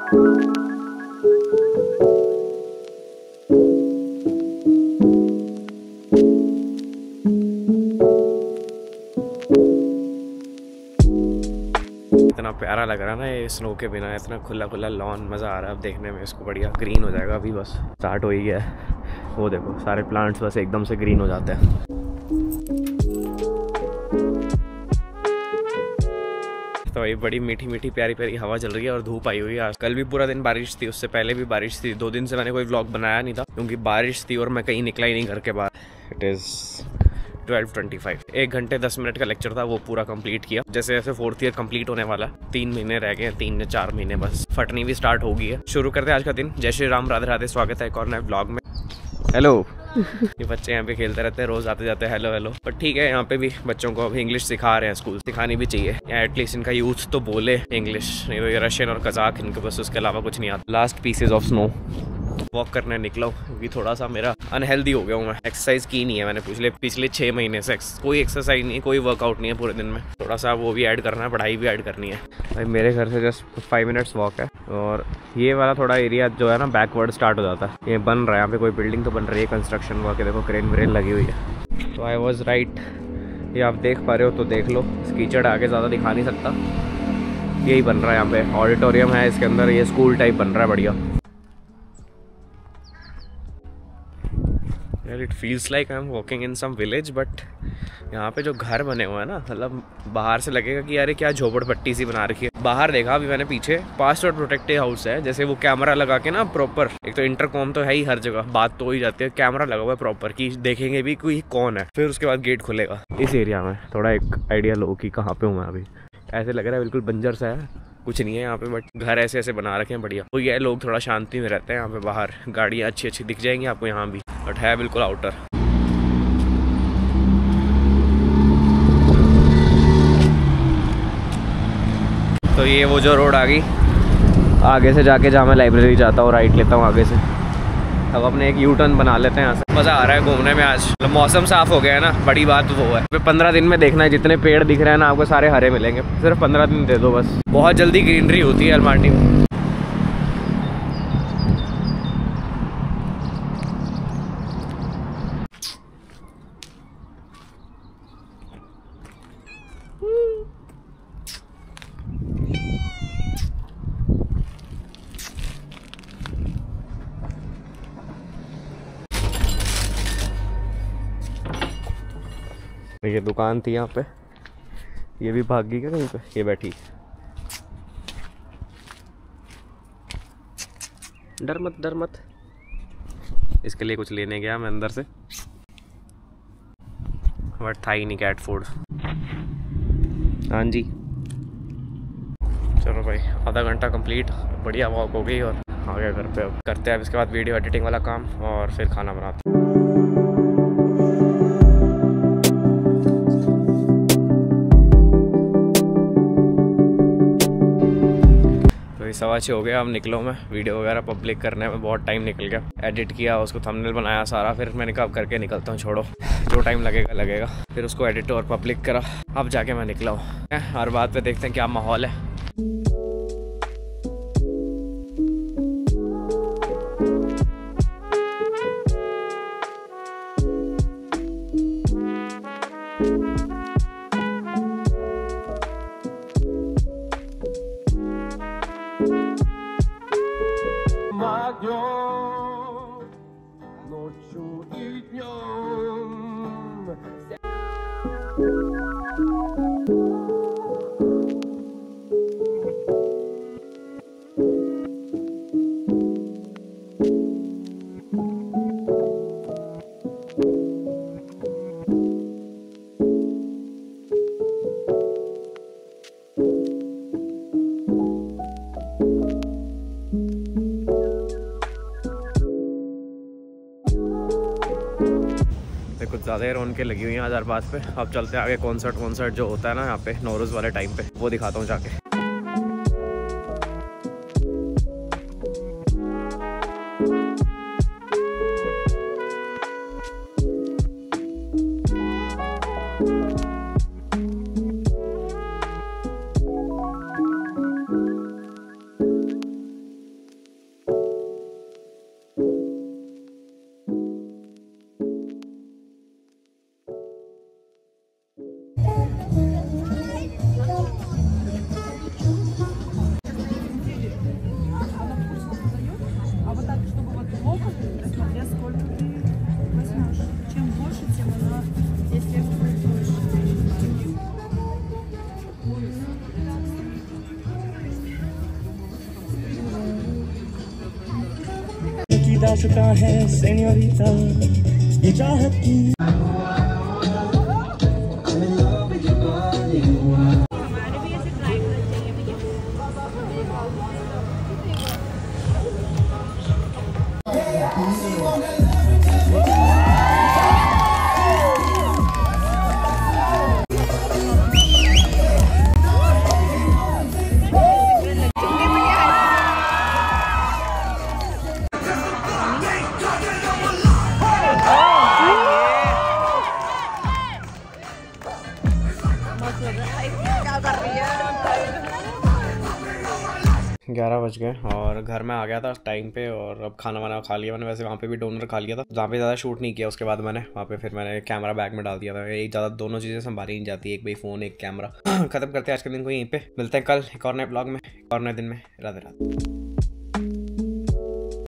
इतना प्यारा लग रहा है ना ये स्नो के बिना, इतना खुला खुला लॉन, मज़ा आ रहा है अब देखने में इसको। बढ़िया ग्रीन हो जाएगा अभी, बस स्टार्ट हो ही गया है। वो देखो सारे प्लांट्स बस एकदम से ग्रीन हो जाते हैं। तो ये बड़ी मीठी मीठी प्यारी प्यारी हवा चल रही है और धूप आई हुई है। आज कल भी पूरा दिन बारिश थी, उससे पहले भी बारिश थी। 2 दिन से मैंने कोई व्लॉग बनाया नहीं था क्योंकि बारिश थी और मैं कहीं निकला ही नहीं घर के बाहर। It is 12:25। 1 घंटे 10 मिनट का लेक्चर था, वो पूरा कंप्लीट किया। जैसे जैसे 4th ईयर कंप्लीट होने वाला, 3 महीने रह गए, 3 या 4 महीने बस। फटनी भी स्टार्ट हो गई है। शुरू करते हैं आज का दिन। जय श्री राम, राधे राधे, स्वागत है एक और नए व्लॉग में। हेलो। ये बच्चे यहाँ पे खेलते रहते हैं, रोज आते जाते हैं हेलो हेलो। पर ठीक है, यहाँ पे भी बच्चों को अभी इंग्लिश सिखा रहे हैं, स्कूल सिखानी भी चाहिए, या एटलीस्ट इनका यूथ तो बोले इंग्लिश। नहीं तो ये रशियन और कजाक, इनको बस उसके अलावा कुछ नहीं आता। Last pieces of snow walk करने निकला हूँ क्योंकि थोड़ा सा मेरा अनहेल्दी हो गया हूँ मैं। एक्सरसाइज की नहीं है मैंने पिछले 6 महीने से। कोई एक्सरसाइज नहीं है, कोई वर्कआउट नहीं है पूरे दिन में। थोड़ा सा वो भी ऐड करना है, पढ़ाई भी ऐड करनी है। भाई मेरे घर से जस्ट 5 मिनट्स वॉक है और ये वाला थोड़ा एरिया जो है ना बैकवर्ड स्टार्ट हो जाता है। ये बन रहा है, यहाँ पे कोई बिल्डिंग तो बन रही है, कंस्ट्रक्शन वर्क है, देखो क्रेन व्रेन लगी हुई है। तो आई वॉज राइट, ये आप देख पा रहे हो तो देख लो। कीचड़ आगे ज़्यादा दिखा नहीं सकता, यही बन रहा है यहाँ पे। ऑडिटोरियम है इसके अंदर, ये स्कूल टाइप बन रहा है बढ़िया। यार it feels like I am walking in some village, but यहाँ पे जो घर बने हुए हैं ना, मतलब बाहर से लगेगा कि यार क्या झोपड़पट्टी सी बना रखी है। बाहर देखा अभी मैंने पीछे, पासवर्ड प्रोटेक्टेड हाउस है। जैसे वो कैमरा लगा के ना प्रॉपर, एक तो इंटरकॉम तो है ही हर जगह, बात तो हो ही जाती है। कैमरा लगा हुआ है प्रॉपर कि देखेंगे भी कोई कौन है, फिर उसके बाद गेट खुलेगा। इस एरिया में थोड़ा एक आइडिया लो कि कहाँ पे हूँ मैं अभी। ऐसे लग रहा है बिल्कुल बंजर सा है, कुछ नहीं है यहाँ पे, बट घर ऐसे ऐसे बना रखे हैं बढ़िया। तो ये लोग थोड़ा शांति में रहते हैं यहाँ पे। बाहर गाड़ियाँ अच्छी अच्छी दिख जाएंगी आपको यहाँ भी, बट है बिल्कुल आउटर। तो ये वो जो रोड आ गई आगे से जाके, जहाँ मैं लाइब्रेरी जाता हूँ, राइट लेता हूँ आगे से। अब अपने एक यू टर्न बना लेते हैं यहाँ से। मज़ा आ रहा है घूमने में आज, मतलब मौसम साफ हो गया है ना, बड़ी बात वो है। 15 दिन में देखना है, जितने पेड़ दिख रहे हैं ना आपको सारे हरे मिलेंगे। सिर्फ 15 दिन दे दो बस, बहुत जल्दी ग्रीनरी होती है अलमाटी में। ये दुकान थी यहाँ पे, ये भी भाग गई क्या कहीं पे? ये बैठी। डर मत डर मत। इसके लिए कुछ लेने गया मैं अंदर से, बट था ही नहीं कैट फूड। हाँ जी चलो भाई, आधा घंटा कंप्लीट, बढ़िया वॉक हो गई और आ गया घर पे। अब करते हैं इसके बाद वीडियो एडिटिंग वाला काम और फिर खाना बनाते हैं। तो 6:15 हो गया, अब निकलो। मैं वीडियो वगैरह पब्लिक करने में बहुत टाइम निकल गया। एडिट किया, उसको थंबनेल बनाया सारा, फिर मैंने कहा अब करके निकलता हूँ, छोड़ो जो टाइम लगेगा लगेगा। फिर उसको एडिट और पब्लिक करा, अब जाके मैं निकला हूँ। हर बात पे देखते हैं क्या माहौल है। कुछ ज़्यादा ही रौनकें लगी हुई हैं हज़ार पास पे। अब चलते हैं आगे, कॉन्सर्ट जो होता है ना यहाँ पे नौरोज़ वाले टाइम पे, वो दिखाता हूँ जाके। की दास्तां है सेन्योरिटा ये चाहत की। क्या कर रही है? 11 बज गए और घर में आ गया था टाइम पे और अब खाना वाना खा लिया मैंने। वैसे वहाँ पे भी डोनर खा लिया था, जहाँ पे ज़्यादा शूट नहीं किया। उसके बाद मैंने वहाँ पे फिर मैंने कैमरा बैग में डाल दिया था। एक ज़्यादा दोनों चीज़ें संभाली नहीं जाती, एक भाई फ़ोन एक कैमरा। खत्म करते हैं आज के दिन को यहीं पे, मिलते हैं कल एक और नए ब्लॉग में, एक और नए दिन में। राधे राधे।